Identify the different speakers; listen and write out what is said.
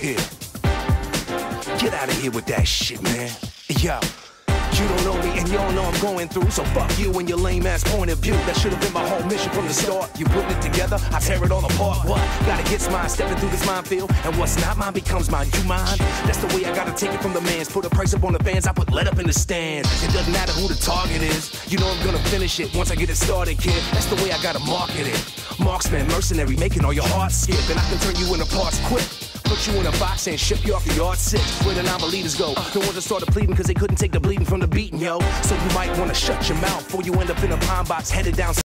Speaker 1: here. Get out of here with that shit, man. Yo, you don't know me and you don't know I'm going through, so fuck you and your lame ass point of view. That should have been my whole mission from the start. You putting it together, I tear it all apart. What? Gotta get mine, stepping through this minefield, and what's not mine becomes mine. You mine? That's the way I gotta take it from the mans. Put a price up on the fans, I put let up in the stand. It doesn't matter who the target is. You know I'm gonna finish it once I get it started, kid. That's the way I gotta market it. Marksman, mercenary, making all your hearts skip, and I can turn you into parts quick. Put you in a box and ship you off the yard 6. Where the non-believers go. The ones that started pleading cause they couldn't take the bleeding from the beating, yo. So you might wanna shut your mouth before you end up in a pine box headed down